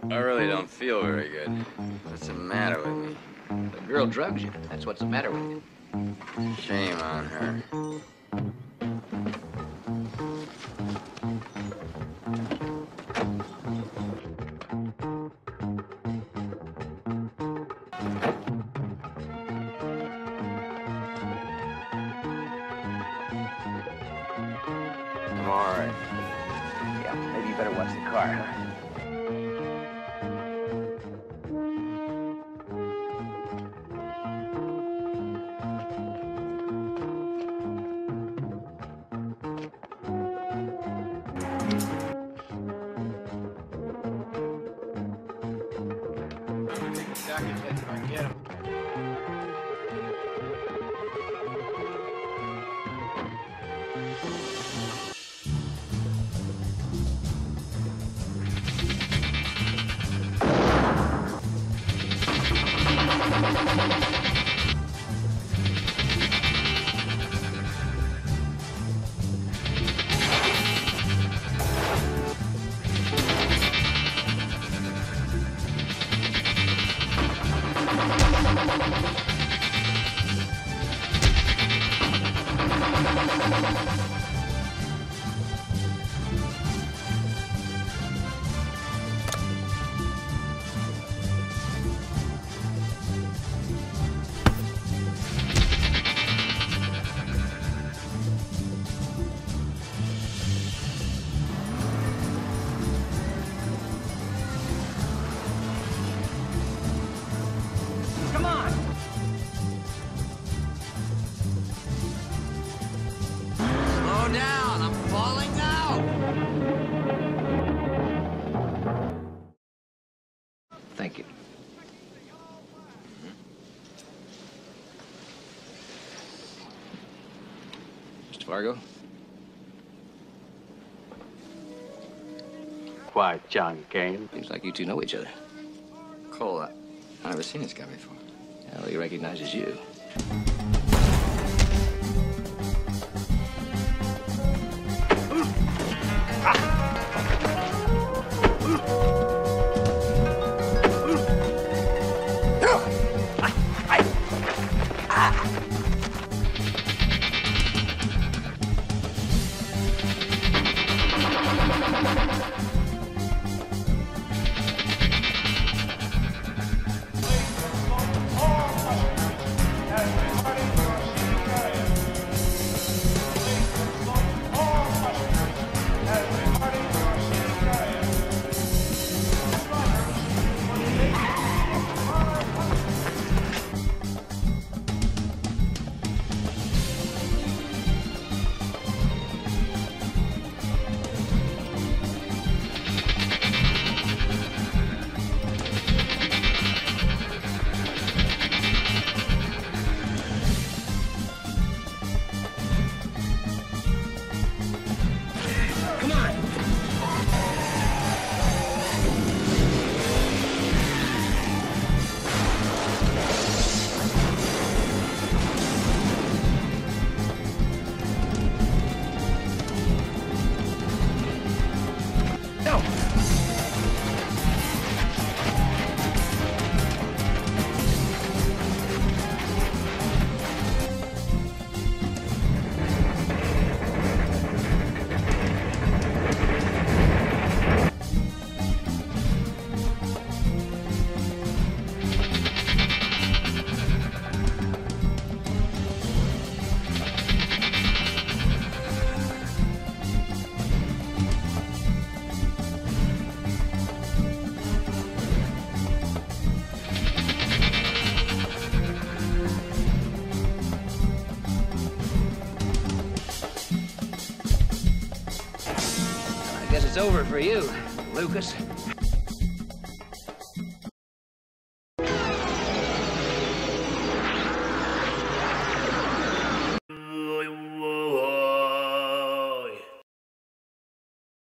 I really don't feel very good. What's the matter with me? The girl drugs you. That's what's the matter with you. Shame on her. I'm all right. Yeah, maybe you better watch the car, huh? Get him. Down, I'm falling out. Thank you. Mr. Fargo? Kwai Chang Caine. Seems like you two know each other. Cole, I've never seen this guy before. Well, he recognizes you. Guess it's over for you, Lucas.